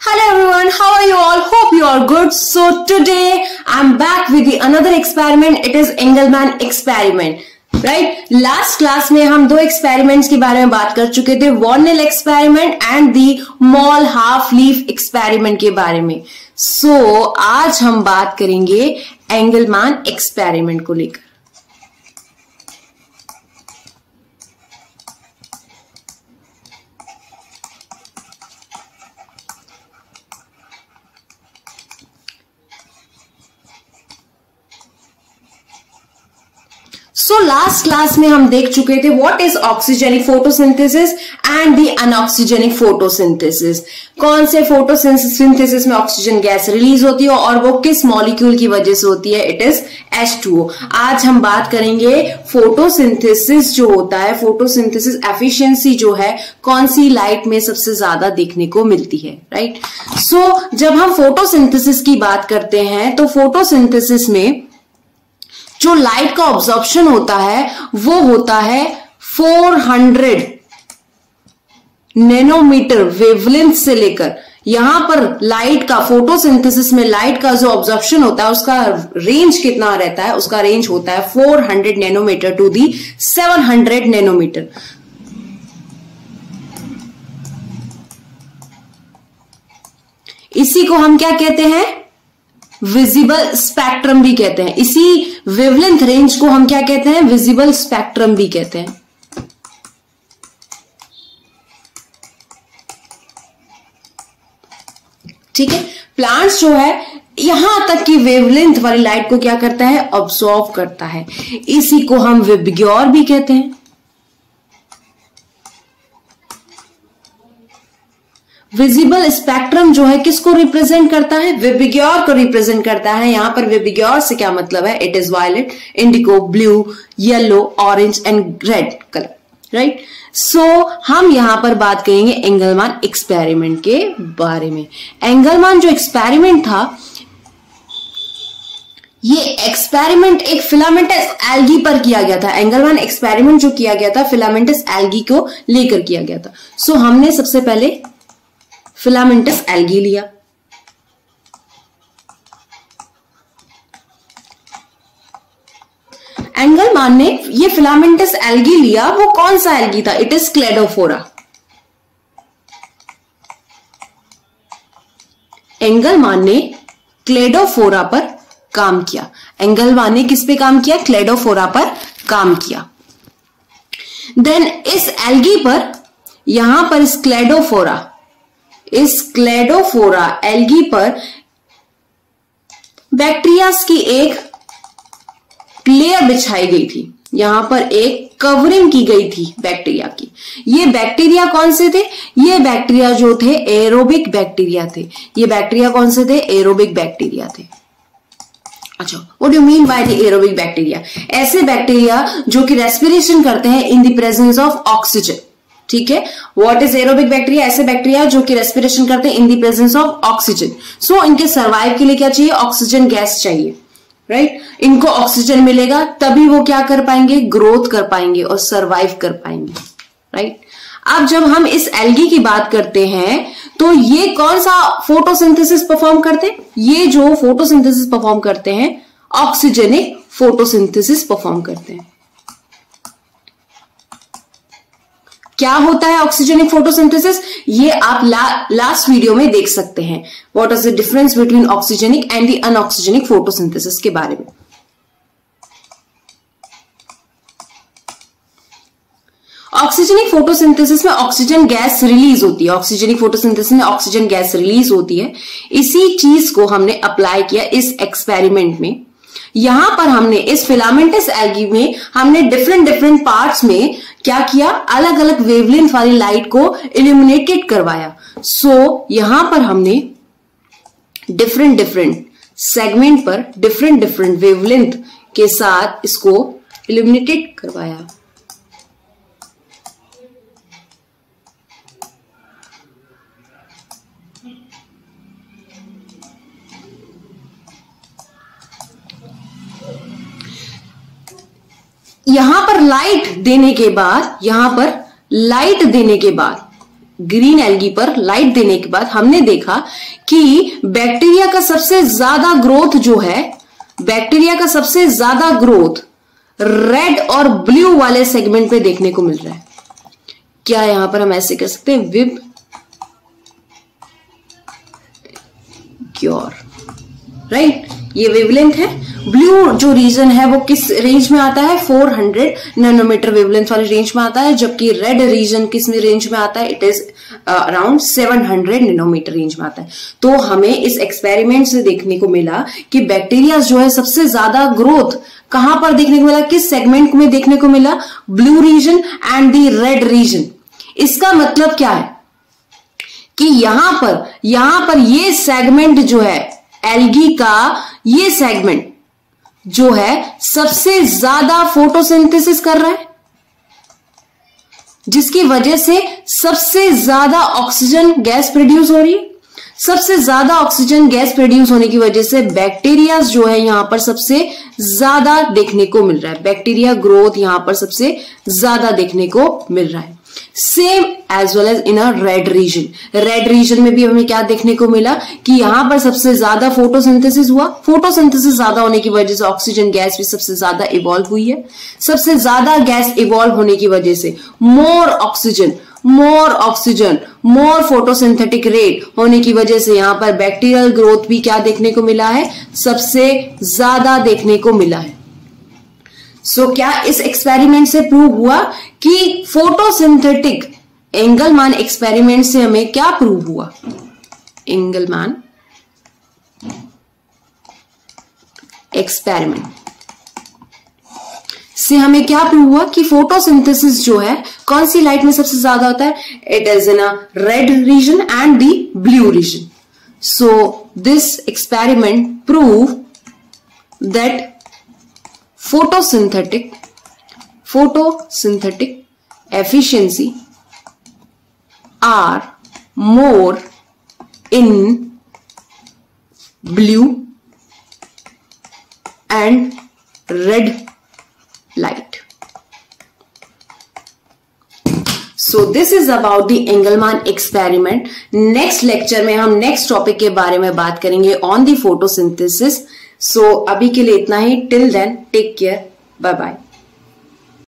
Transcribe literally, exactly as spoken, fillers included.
Hello everyone, how are you all? Hope you are good. So today I'm back with the another experiment. It is Engelmann experiment. Right? Last class में हम दो experiments के बारे में बात कर चुके थे, Warnell experiment and the Moll half leaf experiment के बारे में. So आज हम बात करेंगे Engelmann experiment को लेकर. सो लास्ट क्लास में हम देख चुके थे what is oxygenic photosynthesis and the anoxygenic photosynthesis. कौन से फोटोसिंथेसिस में ऑक्सीजन गैस रिलीज होती है और वो किस मॉलिक्यूल की वजह से होती है? It is H two O. आज हम बात करेंगे फोटोसिंथेसिस जो होता है, फोटोसिंथेसिस एफिशिएंसी जो है कौन सी लाइट में सबसे ज्यादा देखने को मिलती है. राइट. सो so, जब हम फोटोसिंथेसिस की बात करते हैं तो फोटोसिंथेसिस में जो लाइट का ऑब्जॉर्प्शन होता है वो होता है चार सौ नैनोमीटर वेवलेंथ से लेकर. यहां पर लाइट का फोटोसिंथेसिस में लाइट का जो ऑब्जॉर्प्शन होता है उसका रेंज कितना रहता है? उसका रेंज होता है चार सौ नैनोमीटर टू दी सात सौ नैनोमीटर. इसी को हम क्या कहते हैं? विजिबल स्पेक्ट्रम भी कहते हैं. इसी वेवलेंथ रेंज को हम क्या कहते हैं? विजिबल स्पेक्ट्रम भी कहते हैं. ठीक है. प्लांट्स जो है यहां तक की वेवलेंथ वाली लाइट को क्या करता है? ऑब्जॉर्व करता है. इसी को हम विबग्योर भी कहते हैं. विजिबल स्पेक्ट्रम जो है किसको रिप्रेजेंट करता है? विबग्योर को रिप्रेजेंट करता है. यहां पर विबग्योर से क्या मतलब है? It is violet, indigo, blue, yellow, orange and red colour. Right. So हम यहां पर बात करेंगे एंगलमान एक्सपेरिमेंट के बारे में. एंगलमान जो एक्सपेरिमेंट था, ये एक्सपेरिमेंट एक फिलामेंटस एल्गी पर किया गया था. एंगलमान एक्सपेरिमेंट जो किया गया था फिलामेंटस एल्गी को लेकर किया गया था. सो so, हमने सबसे पहले फिलामेंटस एल्गी लिया. एंगलमान ने ये फिलामेंटस एल्गी लिया. वो कौन सा एल्गी था? It is Cladophora. एंगलमान ने क्लेडोफोरा पर काम किया. एंगलमान ने किस पे काम किया? क्लेडोफोरा पर काम किया. देन इस एल्गी पर, यहां पर इस क्लेडोफोरा इस क्लेडोफोरा एल्गी पर बैक्टीरियास की एक लेयर बिछाई गई थी. यहां पर एक कवरिंग की गई थी बैक्टीरिया की. ये बैक्टीरिया कौन से थे? ये बैक्टीरिया जो थे एरोबिक बैक्टीरिया थे. ये बैक्टीरिया कौन से थे? एरोबिक बैक्टीरिया थे. अच्छा, what do you mean by the aerobic bacteria? ऐसे बैक्टीरिया जो कि रेस्पिरेशन करते हैं in the presence of oxygen. ठीक है. What is aerobic bacteria? ऐसे बैक्टीरिया जो कि रेस्पिरेशन करते हैं in the presence of oxygen. So इनके सर्वाइव के लिए क्या चाहिए? ऑक्सीजन गैस चाहिए. Right right? इनको ऑक्सीजन मिलेगा तभी वो क्या कर पाएंगे? ग्रोथ कर पाएंगे और सर्वाइव कर पाएंगे. Right right? अब जब हम इस एल्गी की बात करते हैं तो ये कौन सा फोटोसिंथेसिस परफॉर्म करते हैं? ये जो फोटोसिंथेसिस परफॉर्म करते हैं ऑक्सीजनिक फोटोसिंथेसिस परफॉर्म करते हैं. क्या होता है ऑक्सीजनिक फोटोसिंथेसिस? ये आप ला, लास्ट वीडियो में देख सकते हैं. What is the difference between oxygenic and the anoxygenic photosynthesis के बारे में. ऑक्सीजनिक फोटोसिंथेसिस में ऑक्सीजन गैस रिलीज होती है. ऑक्सीजनिक फोटोसिंथेसिस में ऑक्सीजन गैस रिलीज होती है. इसी चीज को हमने अप्लाई किया इस एक्सपेरिमेंट में. यहां पर हमने इस फिलामेंटस एल्गी में हमने डिफरेंट डिफरेंट पार्ट्स में क्या किया? अलग अलग वेवलेंथ वाली लाइट को इल्यूमिनेटेड करवाया. सो so, यहां पर हमने डिफरेंट डिफरेंट सेगमेंट पर डिफरेंट डिफरेंट वेवलेंथ के साथ इसको इल्यूमिनेटेड करवाया. यहां पर लाइट देने के बाद यहां पर लाइट देने के बाद ग्रीन एल्गी पर लाइट देने के बाद हमने देखा कि बैक्टीरिया का सबसे ज्यादा ग्रोथ जो है, बैक्टीरिया का सबसे ज्यादा ग्रोथ रेड और ब्लू वाले सेगमेंट पे देखने को मिल रहा है। क्या यहां पर हम ऐसे कर सकते हैं, विब क्योर, राइट, ये वेवलेंथ है। ब्लू जो रीजन है वो किस रेंज में आता है, चार सौ नैनोमीटर वेवलेंथ वाले रेंज में आता है, जबकि रेड रीजन किस में रेंज में आता है, इट इज अराउंड सात सौ नैनोमीटर रेंज में आता है। तो हमें इस एक्सपेरिमेंट से देखने को मिला कि बैक्टीरिया जो है सबसे ज्यादा ग्रोथ कहां पर देखने को मिला, किस सेगमेंट में देखने को मिला, blue region and the red region. इसका मतलब क्या है कि यहां पर यहां पर ये सेगमेंट जो है एल्गी का, ये सेगमेंट जो है सबसे ज्यादा फोटोसिंथेसिस कर रहा है, जिसकी वजह से सबसे ज्यादा ऑक्सीजन गैस प्रोड्यूस हो रही है। सबसे ज्यादा ऑक्सीजन गैस प्रोड्यूस होने की वजह से बैक्टीरिया जो है यहां पर सबसे ज्यादा देखने को मिल रहा है, बैक्टीरिया ग्रोथ यहां पर सबसे ज्यादा देखने को मिल रहा है। Same as well as in a red region. Red region में भी हमें क्या देखने को मिला कि यहां पर सबसे ज्यादा फोटोसिंथेसिस हुआ। फोटोसिंथेसिस ज्यादा होने की वजह से ऑक्सीजन गैस भी सबसे ज्यादा इवॉल्व हुई है। सबसे ज्यादा गैस इवॉल्व होने की वजह से more oxygen more oxygen more photosynthetic rate होने की वजह से यहां पर बैक्टीरियल ग्रोथ भी क्या देखने को मिला है, सबसे ज्यादा देखने को मिला है। सो so, क्या इस एक्सपेरिमेंट से प्रूव हुआ कि फोटोसिंथेटिक, एंगलमान एक्सपेरिमेंट से हमें क्या प्रूव हुआ, एंगलमान एक्सपेरिमेंट से हमें क्या प्रूव हुआ कि फोटोसिंथेसिस जो है कौन सी लाइट में सबसे ज्यादा होता है, it is in a red region and the blue region. So this experiment prove that photosynthetic photosynthetic efficiency are more in blue and red light. So this is about the Engelmann experiment. Next lecture में हम next topic के बारे में बात करेंगे on the photosynthesis. So अभी के लिए इतना ही. Till then, take care. Bye bye.